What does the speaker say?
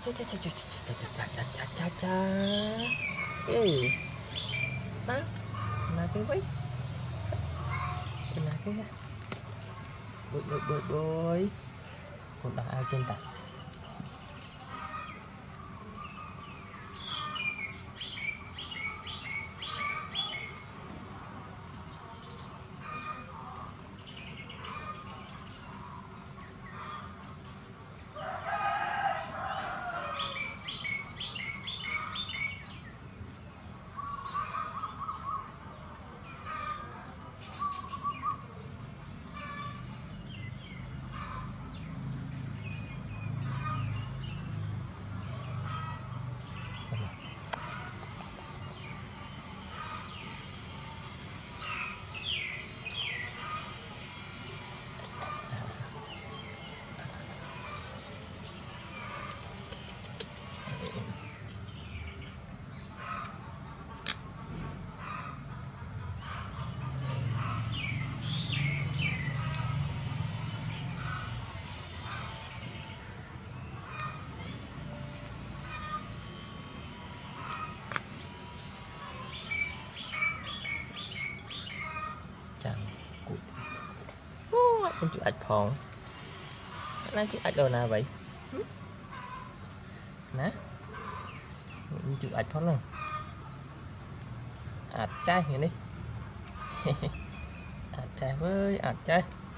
Ê, đó là cái váy là cái bôi còn đặt ao trên tay chẳng cụt anh chịu ạch phòng anh chịu ạch đâu nào vậy nè anh chịu ạch thoát luôn ạch trai nhìn đi ạch trai với ạch trai